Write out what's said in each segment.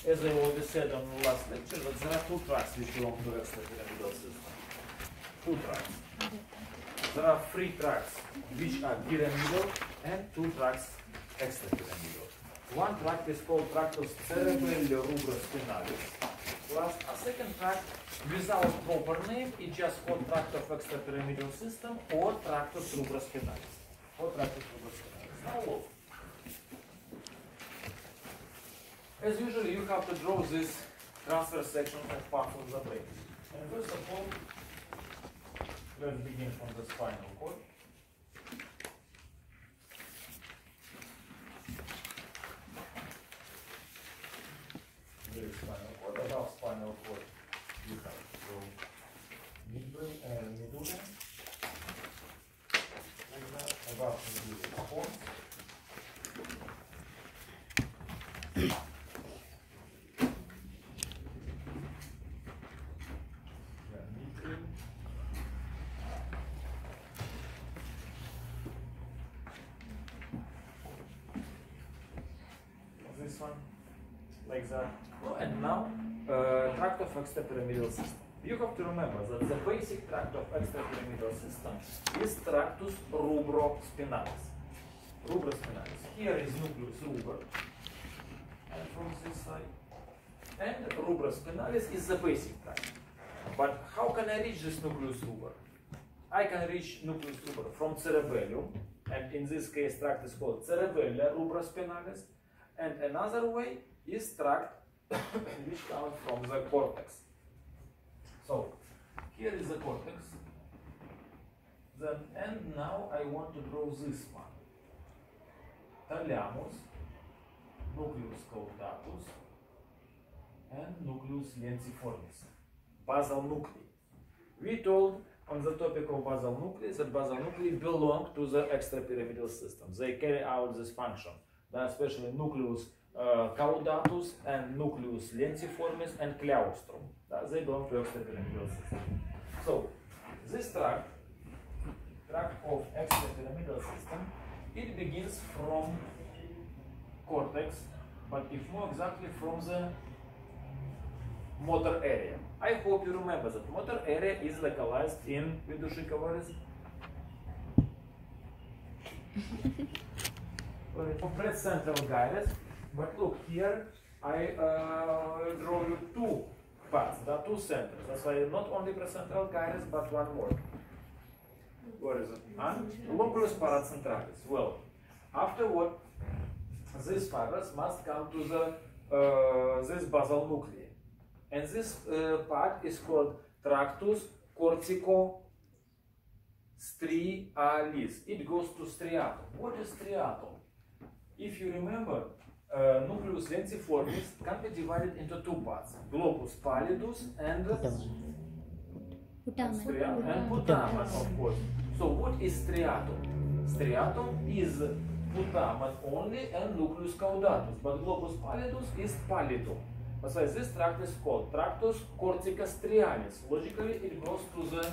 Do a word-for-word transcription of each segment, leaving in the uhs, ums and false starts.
as I already said on the last lecture, that there are two tracks which belong to extrapyramidal system. Two tracks. There are three tracks which are pyramidal and two tracks extrapyramidal. One tract is called tractus cerebello-rubrospinalis, plus a second tract without proper name, it's just called tract of extrapyramidal system or tractus rubrospinalis. Or tractus rubrospinalis. Now look. As usual, you have to draw this transverse section of part of the brain. And first of all, let's begin from the spinal cord. There is spinal cord. Above spinal cord, you have so midbrain and medulla. Like that. Above medulla, pons. This one, like that. Oh, and now, uh, tract of extrapyramidal system. You have to remember that the basic tract of extrapyramidal system is tractus rubrospinalis. Rubrospinalis. Here is nucleus rubor, and from this side, and rubrospinalis is the basic tract. But how can I reach this nucleus rubor? I can reach nucleus rubor from cerebellum, and in this case, tract is called cerebellar rubrospinalis. And another way is tract which comes from the cortex. So here is the cortex. Then and now I want to draw this one. Thalamus, nucleus caudatus, and nucleus lentiformis. Basal nuclei. We told on the topic of basal nuclei that basal nuclei belong to the extrapyramidal system. They carry out this function. Especially nucleus uh, caudatus and nucleus lentiformis and claustrum. That they belong to extrapyramidal system. So this tract, tract of extrapyramidal system, it begins from cortex, but if more exactly from the motor area. I hope you remember that motor area is localized in Vidushika, where is Precentral gyrus, but look here, I uh, draw you two parts, there are two centers. That's why not only precentral gyrus, but one more. Where is it? And locus paracentralis. Well, afterward, these fibers must come to the uh, this basal nuclei, and this uh, part is called tractus cortico strialis. It goes to striatum. What is striatum? If you remember, uh, nucleus lentiformis can be divided into two parts: globus pallidus and putamen. and putamen, of course. So what is striatum? Striatum is putamen only and nucleus caudatus, but globus pallidus is pallidum. That's why this tract is called tractus cortica strialis. Logically, it goes to the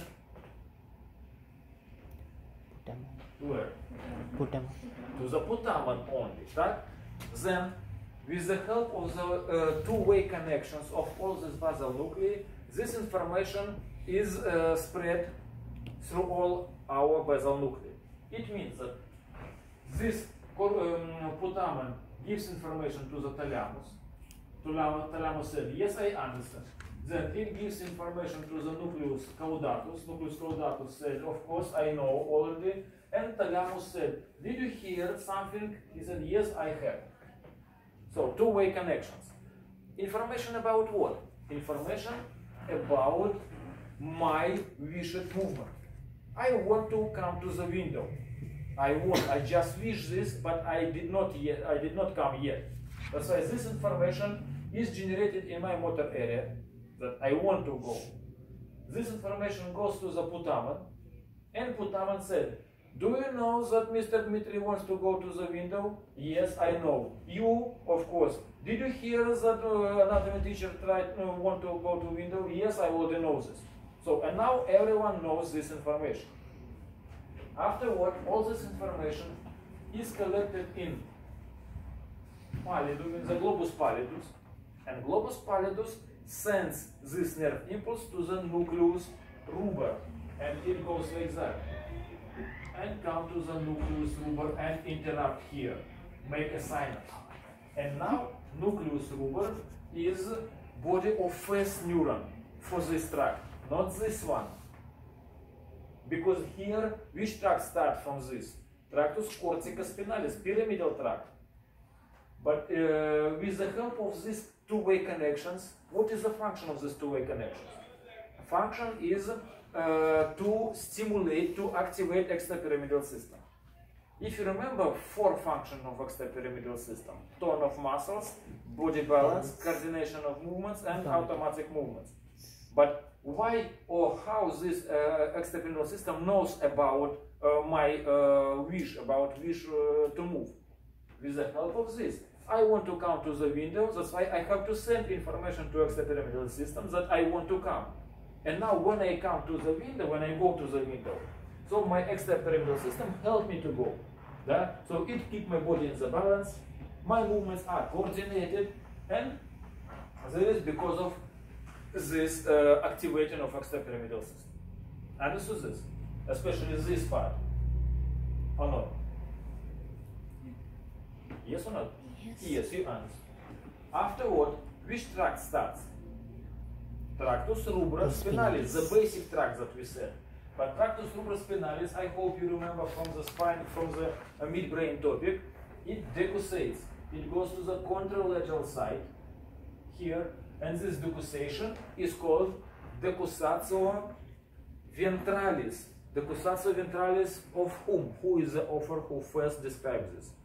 where? Putamen. To the putamen only, right? Then, with the help of the uh, two-way connections of all these basal nuclei, this information is uh, spread through all our basal nuclei. It means that this um, putamen gives information to the thalamus. Thalamus said, yes, I understand. Then it gives information to the nucleus caudatus. Nucleus caudatus said, of course, I know already. And thalamus said, did you hear something? He said, yes, I have. So, two-way connections. Information about what? Information about my wished movement. I want to come to the window. I want, I just wish this, but I did not yet, I did not come yet. That's why this information is generated in my motor area that I want to go. This information goes to the putamen, and putamen said, do you know that Mister Dmitry wants to go to the window? Yes, I know. You, of course. Did you hear that uh, anatomy teacher tried uh, want to go to window? Yes, I already know this. So, and now everyone knows this information. Afterward, all this information is collected in pallidum, in the globus pallidus, And globus pallidus sends this nerve impulse to the nucleus ruber, and it goes like that. And come to the nucleus ruber and interrupt here, make a synapse. And now nucleus ruber is body of first neuron for this tract, not this one. Because here, which tract starts from this? Tractus corticospinalis, pyramidal tract. But uh, with the help of these two-way connections, what is the function of these two-way connections? Function is uh, to stimulate, to activate extrapyramidal system. If you remember four functions of extrapyramidal system: tone of muscles, body balance, coordination of movements, and automatic movements. But why or how this uh, extrapyramidal system knows about uh, my uh, wish, about wish uh, to move? With the help of this. I want to come to the window, that's why I have to send information to extrapyramidal system that I want to come. And now when I come to the window, when I go to the window, so my extrapyramidal system helps me to go. Yeah? So it keeps my body in the balance, my movements are coordinated, and this is because of this uh, activation of extrapyramidal system. Understood this? Especially this part. Or not? Yes or not? Yes. Yes, you answer. Afterward, which tract starts? Tractus rubrospinalis, the basic tract that we said. But tractus rubrospinalis, I hope you remember from the spine, from the uh, midbrain topic, it decussates. It goes to the contralateral side here, and this decussation is called decussatio ventralis. Decussatio ventralis of whom? Who is the author who first describes this?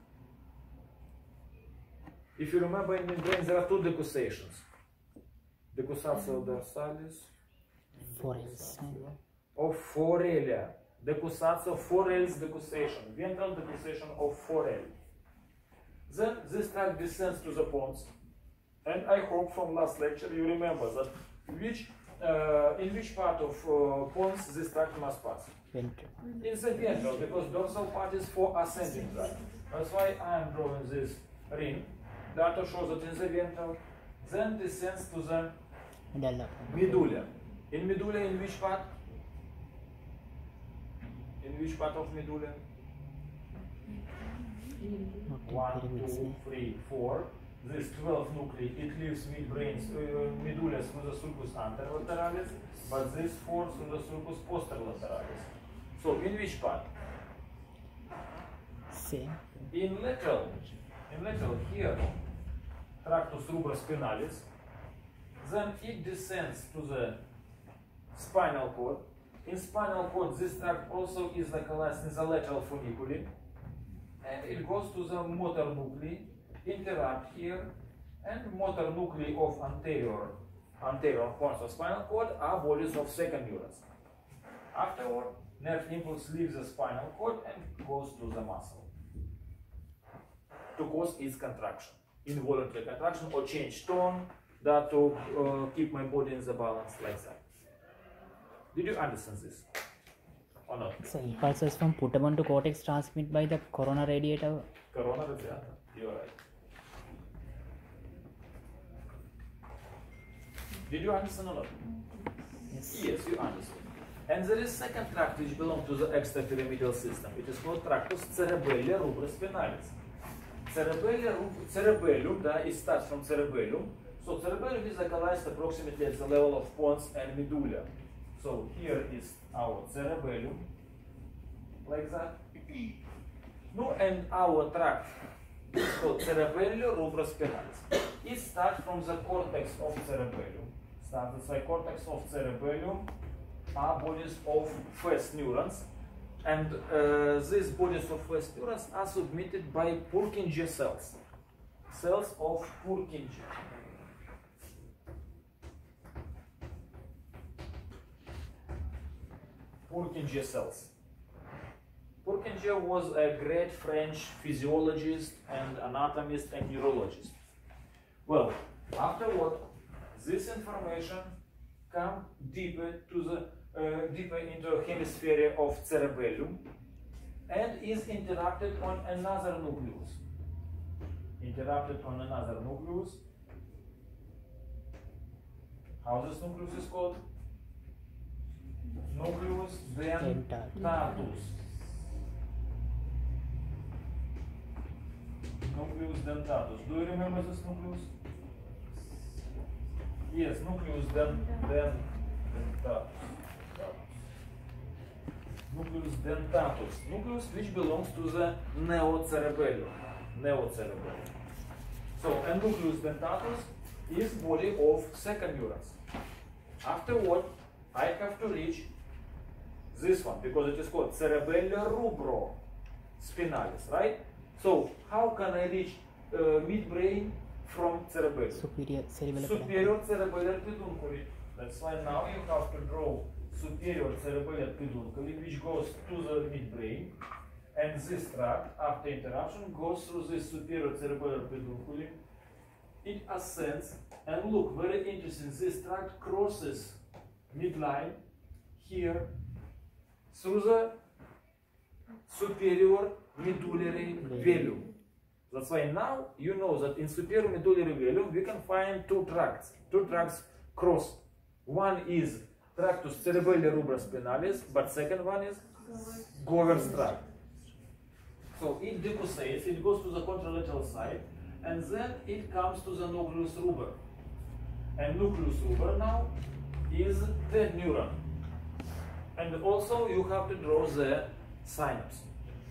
If you remember, in midbrain there are two decussations. Decussatio dorsalis of foralia. Decussatio forels decussation. Ventral decussation of forel. Then this tract descends to the pons. And I hope from last lecture you remember that which, uh, in which part of uh, pons this tract must pass. Ventral. In the ventral, because dorsal part is for ascending tract. That's why I am drawing this ring. Data shows that in the ventral, then descends to the medulla. In medulla, in which part? In which part of medulla? One, two, three, four. This twelve nuclei, it leaves midbrain, uh, medulla through the sulcus anterolaterales, but this four through the sulcus posterolaterales. So, in which part? Same. In lateral. In lateral, here, tractus rubrospinalis. Then it descends to the spinal cord. In spinal cord, this tract also is localized in the lateral funiculi. And it goes to the motor nuclei, interrupt here, and motor nuclei of anterior, anterior horns of spinal cord are bodies of second neurons. Afterward, nerve impulse leaves the spinal cord and goes to the muscle to cause its contraction, involuntary contraction or change tone, that to uh, keep my body in the balance like that. Did you understand this or not? So impulses from putamen to cortex transmit by the corona radiator. Corona radiator, you are right. Did you understand or not? Yes. Yes, you understand. And there is second tract which belongs to the extrapyramidal system. It is called tractus cerebelli rubrospinalis. Cerebellum, cerebellum, да, it starts from cerebellum. So cerebellum is localized approximately at the level of pons and medulla. So here is our cerebellum, like that. No, and our tract is called cerebellum rubrospinalis. It starts from the cortex of cerebellum. Starts the cortex of cerebellum are bodies of first neurons. And uh, these bodies of first neurons are submitted by Purkinje cells. Cells of Purkinje. Purkinje cells. Purkinje was a great French physiologist and anatomist and neurologist. Well, afterward, this information comes deeper to the Uh, deeper into a hemisphere of cerebellum and is interrupted on another nucleus. Interrupted on another nucleus How this nucleus is called? Nucleus dentatus. Nucleus dentatus. Do you remember this nucleus? Yes, nucleus dent, dent, dentatus. Nucleus dentatus. Nucleus which belongs to the neocerebellum. Neocerebellum. So, a nucleus dentatus is body of second neurons. Afterward, I have to reach this one because it is called cerebello-rubro-spinalis, right? So, how can I reach uh, midbrain from cerebellum? Superior cerebellar. Superior cerebellar peduncle. That's why now you have to draw superior cerebellar peduncle, which goes to the midbrain, and this tract, after interruption, goes through this superior cerebellar peduncle. It ascends, and look, very interesting. This tract crosses midline here through the superior medullary velum. That's why now you know that in superior medullary velum we can find two tracts. Two tracts cross. One is tractus cerebello-rubrospinalis, but second one is Gover's tract. So it decussates, it goes to the contralateral side, and then it comes to the nucleus rubor. And nucleus rubor now is third neuron. And also you have to draw the synapse.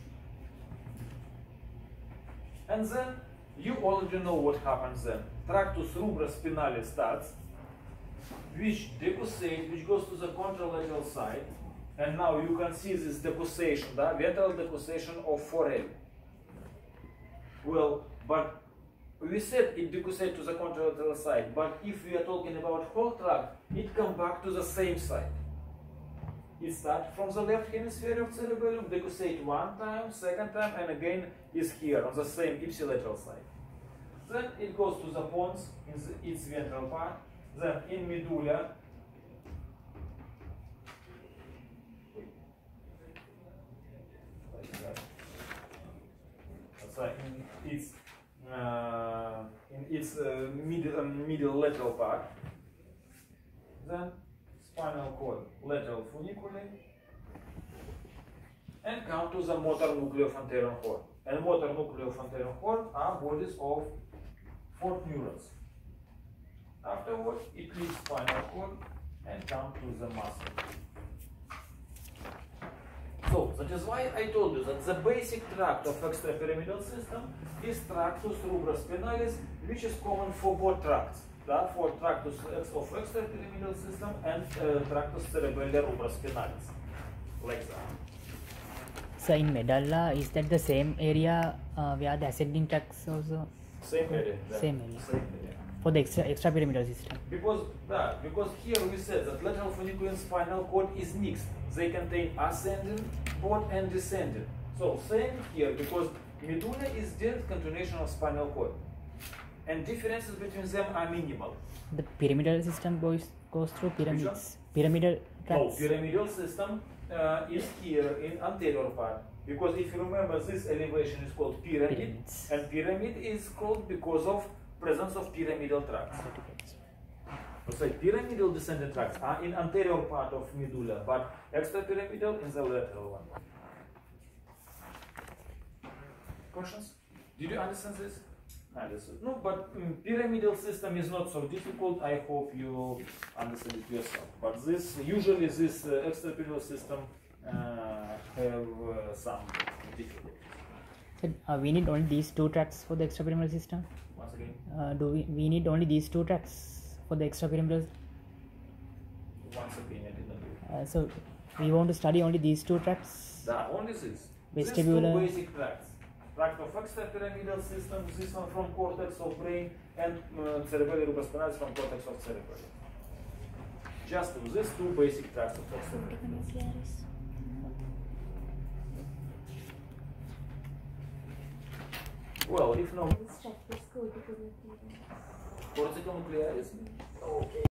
And then you already know what happens then. Tractus rubrospinalis starts, which decussates, which goes to the contralateral side. And now you can see this decussation, the ventral decussation of forehead. Well, but we said it decussates to the contralateral side, but if we are talking about whole tract, it comes back to the same side. It starts from the left hemisphere of cerebellum, decussate one time, second time, and again is here on the same ipsilateral side. Then it goes to the pons in the, its ventral part, then in medulla, like that. So in its uh, in its uh, middle, uh, middle lateral part, then spinal cord, lateral funiculi, and come to the motor nucleus of anterior horn. And motor nucleus of anterior horn are bodies of four neurons. Afterwards, it leaves spinal cord and come to the muscle. So, that is why I told you that the basic tract of extrapyramidal system is tractus rubrospinalis, which is common for both tracts. That for tractus of extrapyramidal system and uh, tractus cerebello-rubrospinalis, like that. So in medulla, is that the same area uh, where the ascending tracts also? Same area. Same area. Same area. For the extra extrapyramidal system. Because that, because here we said that lateral funicular and spinal cord is mixed. They contain ascending both and descending. So same here, because medulla is direct continuation of spinal cord, and differences between them are minimal. The pyramidal system goes goes through pyramids. Pyramidal tracts. No, pyramidal system uh, is here in anterior part. Because if you remember, this elevation is called pyramid, Pyramids. and pyramid is called because of presence of pyramidal tracts. So pyramidal descending tracts are in anterior part of medulla, but extrapyramidal in the lateral one. Questions? Did you understand this? Understood. No, but um, pyramidal system is not so difficult. I hope you understand it yourself. But this usually this uh, extrapyramidal system uh, have uh, some difficulties. So, uh, we need only these two tracks for the extrapyramidal system. Once again, Uh, do we we need only these two tracks for the extrapyramidal? once again, I didn't do it. Uh, so we want to study only these two tracks. That only this. Vestibular. These two basic tracts. Tract of extrapyramidal system, this one from cortex of brain, and uh, cerebello-rubrospinalis from cortex of cerebellum. Just these two basic tracts of extrapyramidal. Well, if no, cortical nuclearis. Okay.